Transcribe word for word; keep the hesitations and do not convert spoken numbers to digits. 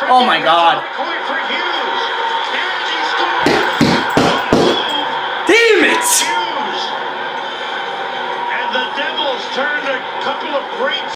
Oh my God. Damn it! And the Devils turned a couple of great